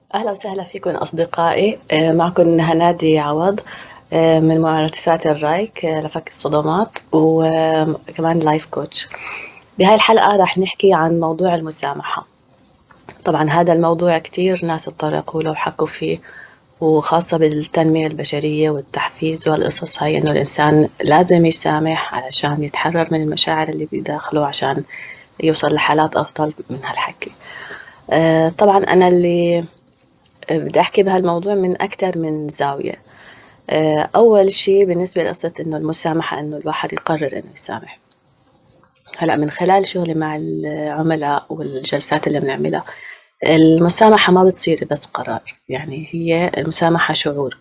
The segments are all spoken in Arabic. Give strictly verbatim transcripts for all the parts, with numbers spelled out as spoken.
أهلا وسهلا فيكم أصدقائي. آه، معكم هنادي عوض، آه، من مؤسسات الرايك آه، لفك الصدمات، وكمان لايف كوتش. بهاي الحلقة راح نحكي عن موضوع المسامحة. طبعا هذا الموضوع كتير ناس اتطرقوا له وحكوا فيه، وخاصة بالتنمية البشرية والتحفيز والقصص هاي، إنه الإنسان لازم يسامح علشان يتحرر من المشاعر اللي بداخله، عشان يوصل لحالات أفضل من هالحكي. آه، طبعا أنا اللي بدي أحكي بهالموضوع من أكتر من زاوية. آه، أول شي بالنسبة لقصة إنه المسامحة، إنه الواحد يقرر إنه يسامح. هلأ من خلال شغلي مع العملاء والجلسات اللي بنعملها، المسامحة ما بتصير بس قرار، يعني هي المسامحة شعور.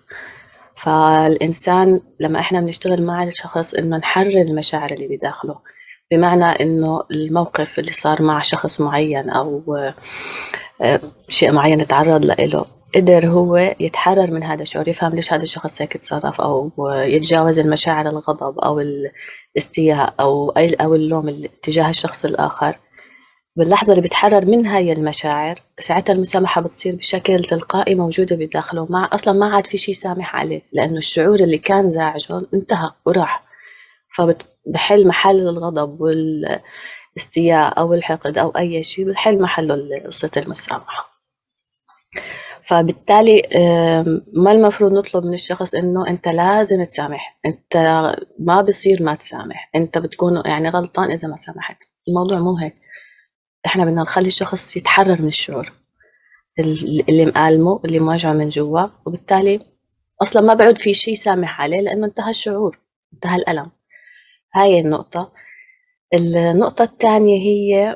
فالإنسان لما إحنا بنشتغل مع الشخص إنه نحرر المشاعر اللي بداخله، بمعنى إنه الموقف اللي صار مع شخص معين، أو آه، شيء معين تعرض له، قدر هو يتحرر من هذا الشعور، يفهم ليش هذا الشخص هيك تصرف، أو يتجاوز المشاعر، الغضب أو الاستياء أو أي أو اللوم اللي تجاه الشخص الآخر. باللحظة اللي بيتحرر من هاي المشاعر، ساعتها المسامحة بتصير بشكل تلقائي موجودة بداخله، مع أصلا ما عاد في شيء سامح عليه، لأنه الشعور اللي كان زاعجه انتهى وراح. فبحل محل الغضب والاستياء أو الحقد أو أي شيء، بحل محله قصة المسامحة. فبالتالي آم، ما المفروض نطلب من الشخص انه انت لازم تسامح، انت ما بصير ما تسامح، انت بتكون يعني غلطان اذا ما سامحت. الموضوع مو هيك. احنا بدنا نخلي الشخص يتحرر من الشعور اللي مآلمه، اللي مواجهه من جوا، وبالتالي اصلا ما بعد في شيء سامح عليه، لانه انتهى الشعور، انتهى الألم. هاي النقطة. النقطة الثانية هي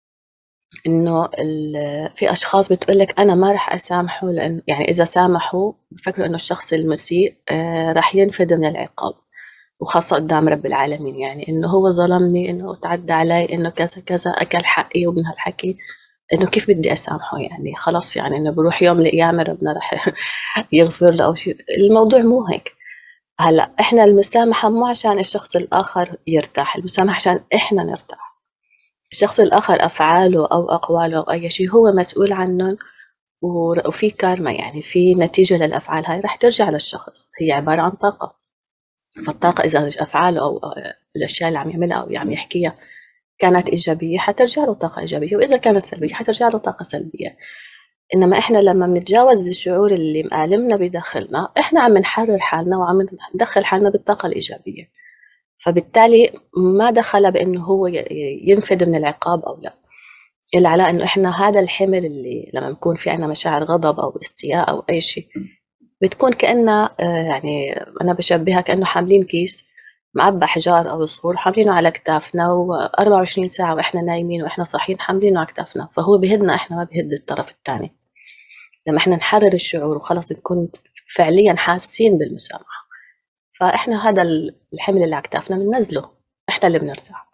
إنه في أشخاص بتقولك أنا ما رح أسامحه، لأن يعني إذا سامحوا بفكروا إنه الشخص المسيء آه، رح ينفذ من العقاب، وخاصة قدام رب العالمين، يعني إنه هو ظلمني، إنه تعدى علي، إنه كذا كذا، أكل حقي، ومن هالحكي إنه كيف بدي أسامحه، يعني خلاص، يعني إنه بروح يوم القيامة ربنا رح يغفر له أو شيء. الموضوع مو هيك. هلا إحنا المسامحة مو عشان الشخص الآخر يرتاح، المسامحة عشان إحنا نرتاح. الشخص الآخر أفعاله أو أقواله أو أي شيء هو مسؤول عنهم، وفي كارما، يعني في نتيجة للأفعال هاي رح ترجع للشخص، هي عبارة عن طاقة. فالطاقة إذا أفعاله أو الأشياء اللي عم يعملها أو عم يحكيها كانت إيجابية، حترجع له طاقة إيجابية، وإذا كانت سلبية حترجع له طاقة سلبية. إنما إحنا لما بنتجاوز الشعور اللي مآلمنا بداخلنا، إحنا عم نحرر حالنا وعم ندخل حالنا بالطاقة الإيجابية. فبالتالي ما دخل بأنه هو ينفذ من العقاب أو لا، إلا على إنه إحنا هذا الحمل اللي لما بكون في عنا مشاعر غضب أو استياء أو أي شيء، بتكون كأنها آه، يعني أنا بشبهها كأنه حاملين كيس معبى حجار أو صخور، حاملينه على كتافنا، وأربعة وعشرين ساعة وإحنا نايمين وإحنا صاحيين حاملينه على كتافنا، فهو بهدنا إحنا، ما بهد الطرف الثاني. لما إحنا نحرر الشعور وخلص نكون فعليا حاسين بالمسامحة، فإحنا هذا الحمل اللي على كتافنا بننزله، إحنا اللي بنرتاح.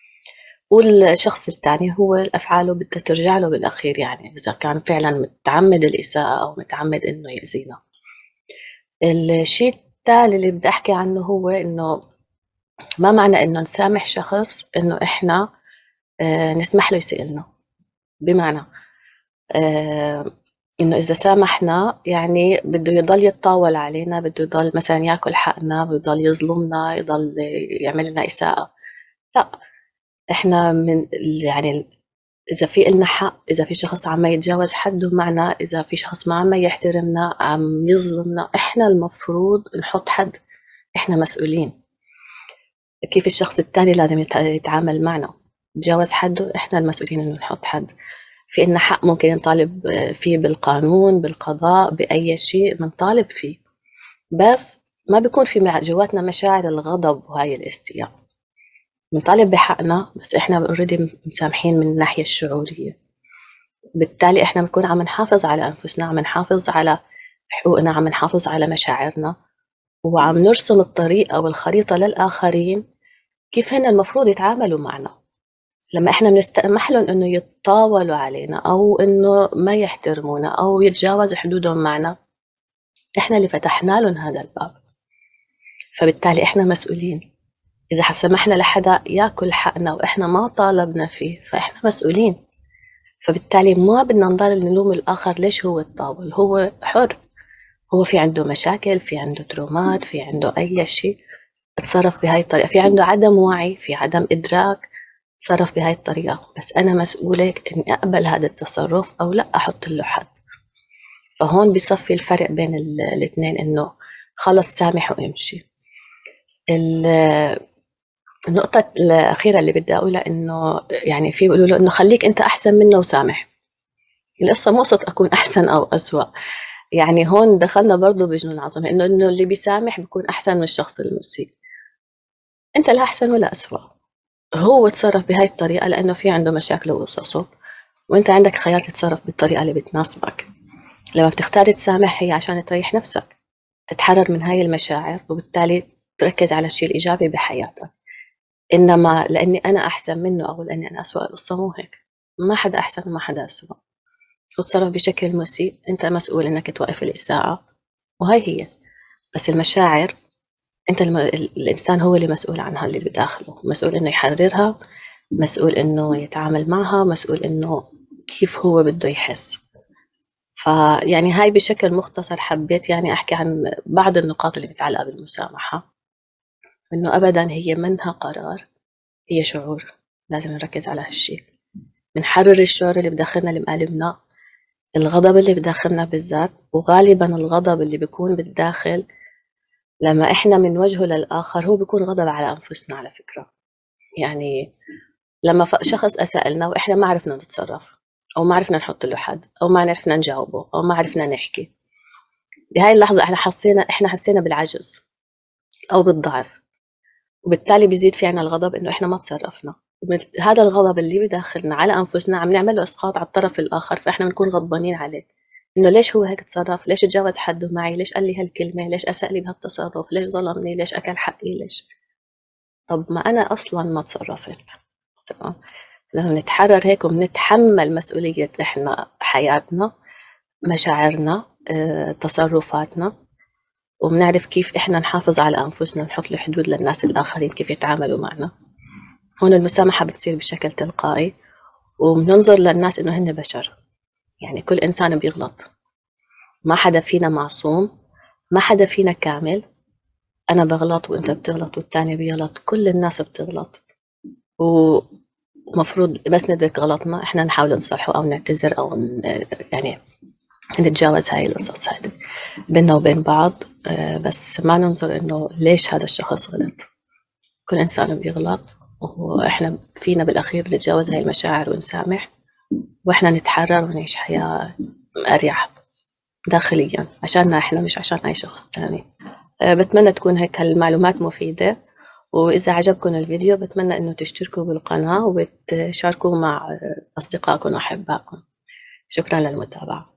والشخص الثاني هو أفعاله بدها ترجع له بالأخير، يعني إذا كان فعلا متعمد الإساءة أو متعمد إنه يأذينا. الشيء الثاني اللي بدي أحكي عنه هو إنه ما معنى إنه نسامح شخص إنه إحنا آه، نسمح له يسيء لنا. بمعنى آه، إنه إذا سامحنا يعني بده يضل يتطاول علينا، بده يضل مثلا ياكل حقنا، بده يضل يظلمنا، يضل يعمل لنا إساءة. لا، إحنا من يعني إذا في إلنا حق، إذا في شخص عم يتجاوز حده معنا، إذا في شخص ما عم يحترمنا، عم يظلمنا، إحنا المفروض نحط حد. إحنا مسؤولين كيف الشخص التاني لازم يت- يتعامل معنا. تجاوز حده، إحنا المسؤولين إنه نحط حد. في إلنا حق ممكن نطالب فيه بالقانون، بالقضاء، بأي شيء بنطالب فيه، بس ما بيكون في مع- جواتنا مشاعر الغضب وهاي الاستياء. بنطالب بحقنا، بس إحنا اوريدي مسامحين من الناحية الشعورية. بالتالي إحنا بنكون عم نحافظ على أنفسنا، عم نحافظ على حقوقنا، عم نحافظ على مشاعرنا، وعم نرسم الطريق أو الخريطة للآخرين كيف هن المفروض يتعاملوا معنا. لما إحنا بنستسمح لهم إنه يتطاولوا علينا، أو إنه ما يحترمونا أو يتجاوز حدودهم معنا، إحنا اللي فتحنا لهم هذا الباب. فبالتالي إحنا مسؤولين. إذا سمحنا لحدا ياكل حقنا وإحنا ما طالبنا فيه، فإحنا مسؤولين. فبالتالي ما بدنا نضل نلوم الآخر ليش هو الطاول، هو حر، هو في عنده مشاكل، في عنده ترومات، في عنده أي شيء، اتصرف بهاي الطريقة، في عنده عدم وعي، في عدم إدراك، تصرف بهاي الطريقة، بس أنا مسؤولة إني أقبل هذا التصرف أو لا أحط له حد. فهون بصفي الفرق بين الاثنين، إنه خلص سامح وامشي. النقطة الأخيرة اللي بدي أقولها إنه يعني في بيقولوا له إنه خليك أنت أحسن منه وسامح. القصة مو قصة أكون أحسن أو أسوأ، يعني هون دخلنا برضو بجنون عظمة، إنه إنه اللي بيسامح بيكون أحسن من الشخص المسيء. أنت لا أحسن ولا أسوأ، هو تصرف بهاي الطريقة لأنه في عنده مشاكل وقصصه، وأنت عندك خيار تتصرف بالطريقة اللي بتناسبك. لما بتختار تسامح هي عشان تريح نفسك، تتحرر من هاي المشاعر، وبالتالي تركز على الشيء الإيجابي بحياتك. إنما لأني أنا أحسن منه أو لأني أنا أسوأ، القصة مو هيك. ما حدا أحسن وما حدا أسوأ. وتصرف بشكل مسيء، أنت مسؤول إنك توقف الإساءة، وهي هي. بس المشاعر أنت الم... الإنسان هو اللي مسؤول عنها، اللي بداخله مسؤول إنه يحررها، مسؤول إنه يتعامل معها، مسؤول إنه كيف هو بده يحس. فيعني هاي بشكل مختصر حبيت يعني أحكي عن بعض النقاط اللي متعلقة بالمسامحة، إنه أبدا هي منها قرار، هي شعور، لازم نركز على هالشي. بنحرر الشعور اللي بداخلنا اللي مقالبنا، الغضب اللي بداخلنا بالذات، وغالبا الغضب اللي بيكون بالداخل لما احنا بنوجهه للآخر هو بيكون غضب على أنفسنا على فكرة. يعني لما شخص أساء لنا وإحنا ما عرفنا نتصرف، أو ما عرفنا نحط له حد، أو ما عرفنا نجاوبه، أو ما عرفنا نحكي، بهاي اللحظة احنا حسينا احنا حسينا بالعجز أو بالضعف، وبالتالي بيزيد في عنا الغضب إنه إحنا ما تصرفنا. هذا الغضب اللي بداخلنا على أنفسنا عم نعمل له إسقاط على الطرف الآخر، فإحنا بنكون غضبانين عليه، إنه ليش هو هيك تصرف، ليش تجاوز حده معي، ليش قال لي هالكلمة، ليش أساء لي بهالتصرف، ليش ظلمني، ليش أكل حقي، ليش. طب ما أنا أصلا ما تصرفت. تمام. لما نتحرر هيك وبنتحمل مسؤولية إحنا حياتنا، مشاعرنا، اه، تصرفاتنا، وبنعرف كيف إحنا نحافظ على أنفسنا، نحط الحدود للناس الآخرين كيف يتعاملوا معنا. هون المسامحة بتصير بشكل تلقائي، وبننظر للناس إنه هن بشر، يعني كل إنسان بيغلط، ما حدا فينا معصوم، ما حدا فينا كامل. أنا بغلط وأنت بتغلط والتاني بيغلط، كل الناس بتغلط، ومفروض بس ندرك غلطنا إحنا نحاول نصلحه أو نعتذر أو يعني نتجاوز هاي القصص هذه بيننا وبين بعض، بس ما ننظر إنه ليش هذا الشخص غلط. كل إنسان بيغلط، وإحنا فينا بالأخير نتجاوز هاي المشاعر ونسامح، وإحنا نتحرر ونعيش حياة أريح داخليا عشاننا إحنا، مش عشان أي شخص تاني. بتمنى تكون هيك هالمعلومات مفيدة، وإذا عجبكم الفيديو بتمنى إنه تشتركوا بالقناة وبتشاركوا مع أصدقائكم وأحبائكم. شكرا للمتابعة.